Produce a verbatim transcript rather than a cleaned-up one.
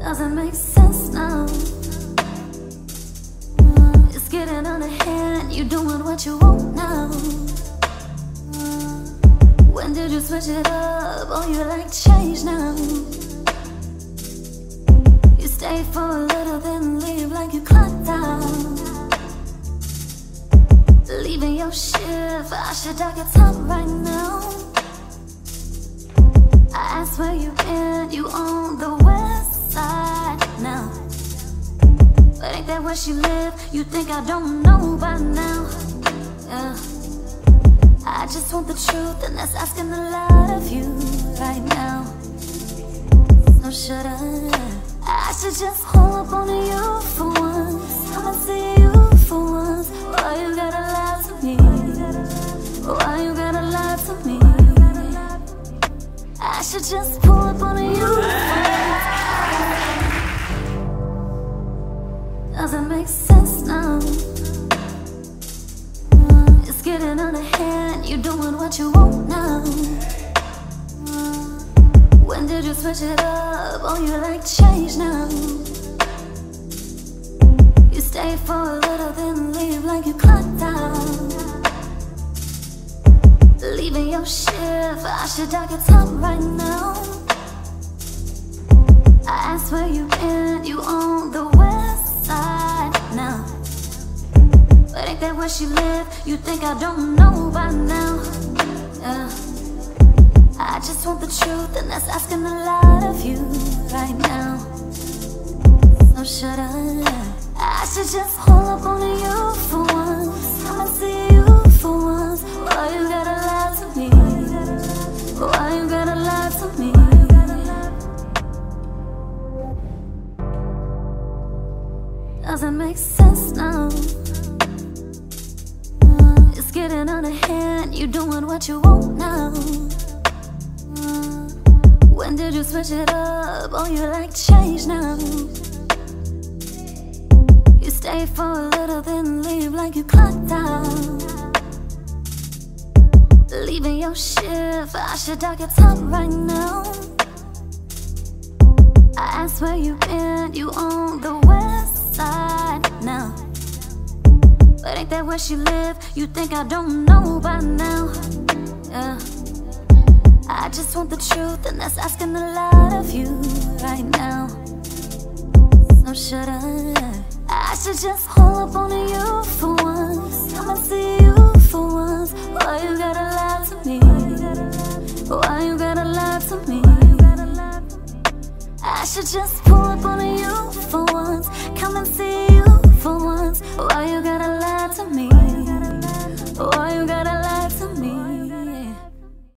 Doesn't make sense now. It's getting out of hand. You doing what you want now. When did you switch it up? Oh, you like change now. You stay for a little, then leave like you clocked out. Leaving your shift, I should dock your top right now. I asked where you been, you on the west side now. But ain't that where she live? You think I don't know by now? Yeah. I just want the truth, and that's asking a lot of you right now. So should I? I should just hold up on you for once. I'ma see you for once. Why you gotta lie to me? Why you gotta lie to me? I should just pull up on you for once. Doesn't make sense now. It's getting out of hand. You doing what you want now. When did you switch it up? Oh, you like change now. You stay for a little, then leave like you clocked out. Leaving your shift, I should dock your top right now. I asked where you been, you on the west side now. But ain't that where she live? You think I don't know by now? Yeah. I just want the truth, and that's asking a lot of you right now. So should I? I should just hold up on you for once. I'ma see you for once. Why you gotta lie to me? Why you gotta lie to me? Doesn't make sense now. It's getting out of hand. You doing what you want now. When did you switch it up? Oh, you like change now. You stay for a little, then leave like you clocked out. Leaving your shift, I should dock your top right now. I asked where you been, you on the west side now. But ain't that where she live? You think I don't know by now? Yeah. I just want the truth, and that's asking a lot of you right now. So should I? I should just hold up on you for once. I'ma see you for once. Why you gotta lie to me? Why you gotta lie to me? I should just pull up on you for once. Come and see